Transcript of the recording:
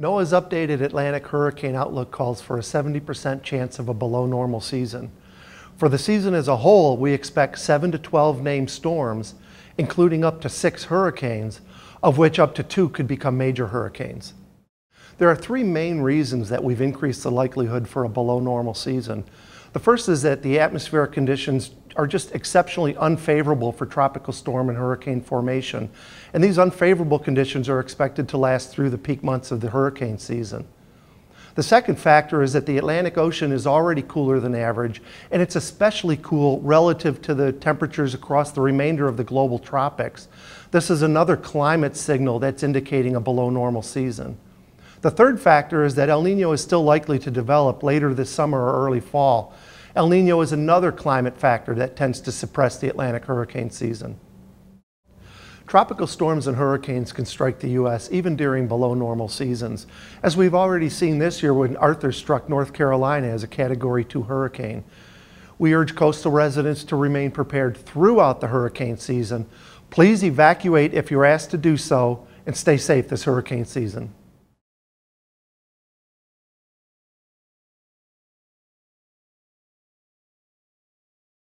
NOAA's updated Atlantic hurricane outlook calls for a 70% chance of a below normal season. For the season as a whole, we expect 7 to 12 named storms, including up to 6 hurricanes, of which up to 2 could become major hurricanes. There are 3 main reasons that we've increased the likelihood for a below normal season. The first is that the atmospheric conditions are just exceptionally unfavorable for tropical storm and hurricane formation, and these unfavorable conditions are expected to last through the peak months of the hurricane season. The second factor is that the Atlantic Ocean is already cooler than average, and it's especially cool relative to the temperatures across the remainder of the global tropics. This is another climate signal that's indicating a below normal season. The third factor is that El Niño is still likely to develop later this summer or early fall. El Niño is another climate factor that tends to suppress the Atlantic hurricane season. Tropical storms and hurricanes can strike the U.S. even during below normal seasons, as we've already seen this year when Arthur struck North Carolina as a Category 2 hurricane. We urge coastal residents to remain prepared throughout the hurricane season. Please evacuate if you're asked to do so, and stay safe this hurricane season.